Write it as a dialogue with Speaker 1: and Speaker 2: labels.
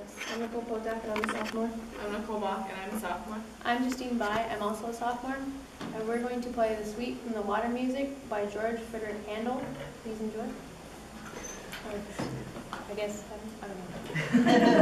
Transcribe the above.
Speaker 1: Yes.
Speaker 2: I'm Nicole Potak, and I'm a sophomore.
Speaker 1: I'm Nicole Bach, and I'm a sophomore.
Speaker 3: I'm Justine Bai, I'm also a sophomore, and we're going to play The Suite from the Water Music by George Frederick Handel. Please enjoy. Or, I guess, I don't know.